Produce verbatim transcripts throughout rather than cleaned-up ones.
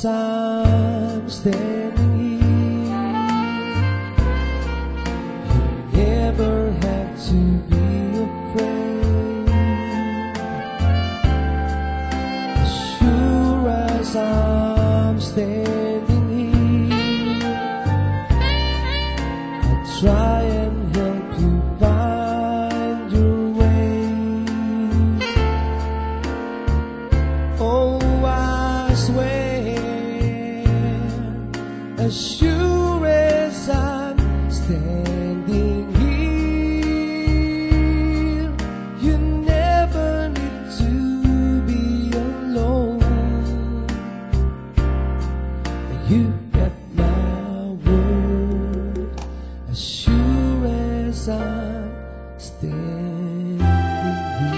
as I'm standing here, you never have to be afraid. As sure as I'm standing here, I'll try and help you find your way. Oh, I swear, as sure as I'm standing here, you never need to be alone. You got my word, as sure as I'm standing here.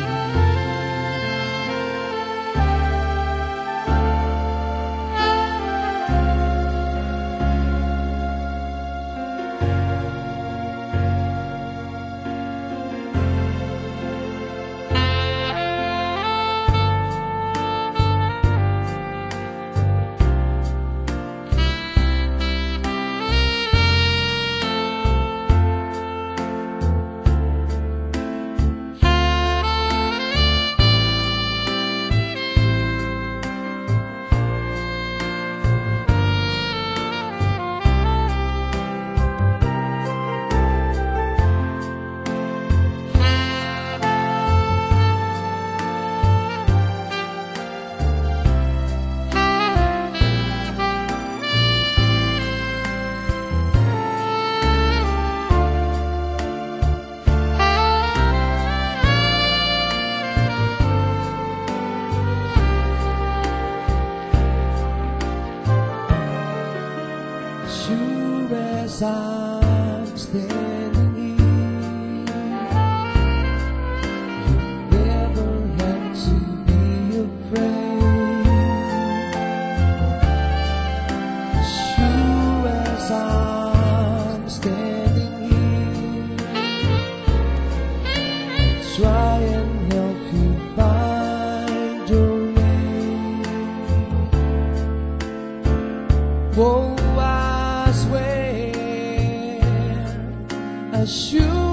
Sure as I'm standing here, you never have to be afraid. Sure as I'm standing here, I'll try and help you find your way. Whoa, I swear, as sure